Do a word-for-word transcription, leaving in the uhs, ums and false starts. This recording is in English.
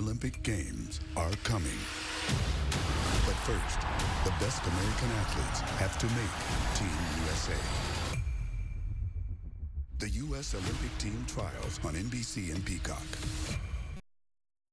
Olympic Games are coming. But first, the best American athletes have to make Team U S A. The U S Olympic Team Trials on N B C and Peacock.